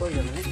yan eh.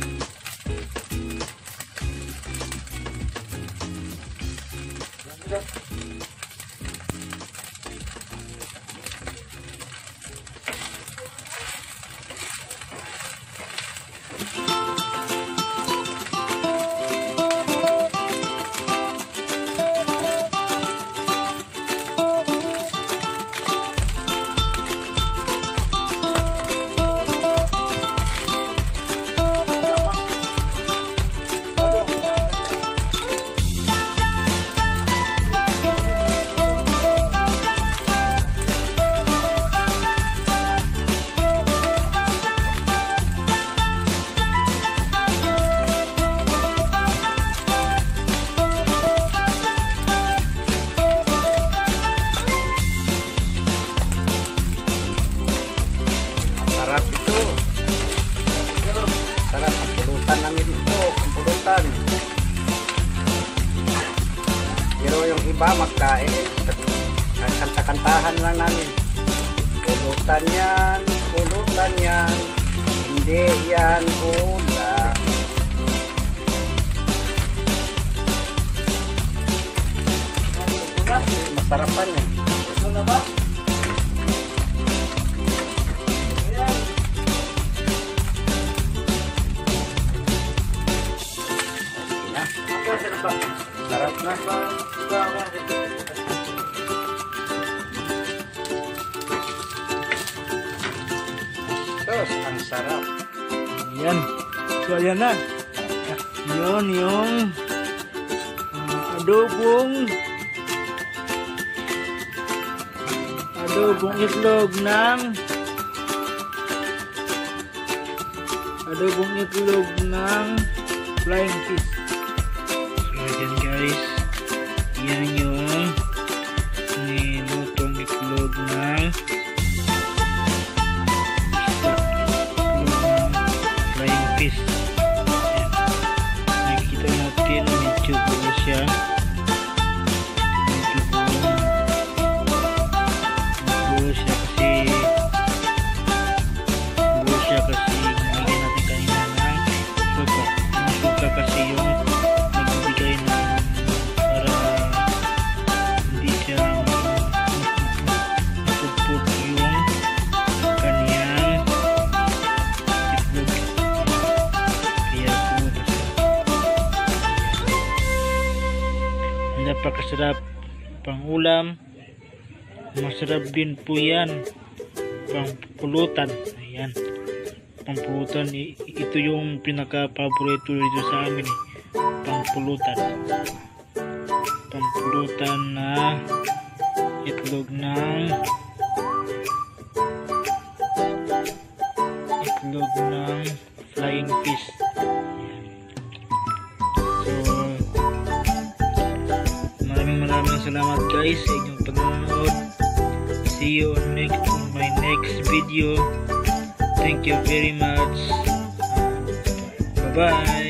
Pero yung iba magkain, kanta-kantahan lang namin. Pulutan yan, hindi yan ulam. Masarapan yan. Ito na ba? Sarap na. Tos, ang sarap. Ayan. So, ayan na. Yun yung adobong itlog ng flying fish. So, ayan guys. Yan yung nilutong itlog ng flying fish. Ayan. Nakikita natin medyo buo siya. Kasi nilagyan natin kanina ng suka. Yung suka kasi yung nagbibigay ng para hindi siya napupot yung kanyang itlog. Kaya pumunta siya. Napakasarap pang ulam. Masarap din po yan pang pulutan. Ayan, pampulutan, ito yung pinaka-paborito dito sa amin eh. Pampulutan na itlog ng flying fish. So maraming salamat guys sa inyong panonood. See you on my next video. Thank you very much. Bye-bye.